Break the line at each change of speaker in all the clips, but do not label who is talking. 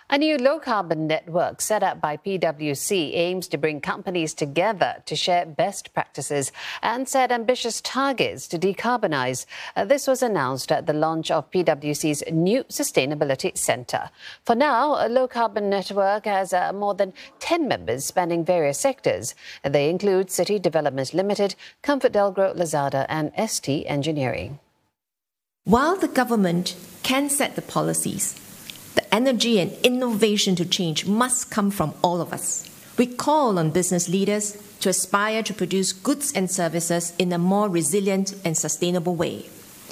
A new low-carbon network set up by PwC aims to bring companies together to share best practices and set ambitious targets to decarbonize. This was announced at the launch of PwC's new Sustainability Centre. For now, a low-carbon network has more than 10 members spanning various sectors. They include City Developments Limited, ComfortDelGro, Lazada and ST Engineering.
While the government can set the policies, the energy and innovation to change must come from all of us. We call on business leaders to aspire to produce goods and services in a more resilient and sustainable way.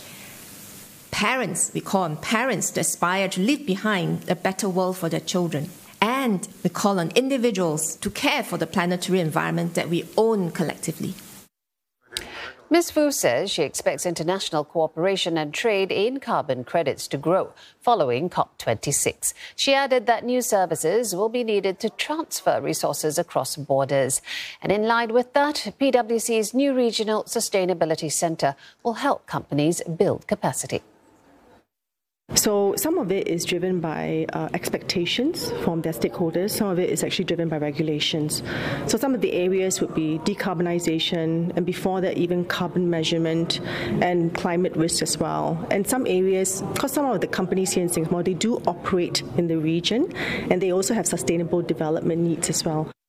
We call on parents to aspire to leave behind a better world for their children. And we call on individuals to care for the planetary environment that we own collectively.
Ms. Fu says she expects international cooperation and trade in carbon credits to grow following COP26. She added that new services will be needed to transfer resources across borders. And in line with that, PwC's new Regional Sustainability Centre will help companies build capacity.
So some of it is driven by expectations from their stakeholders. Some of it is actually driven by regulations. So some of the areas would be decarbonisation, and before that even carbon measurement and climate risk as well. And some areas, because some of the companies here in Singapore, they do operate in the region and they also have sustainable development needs as well.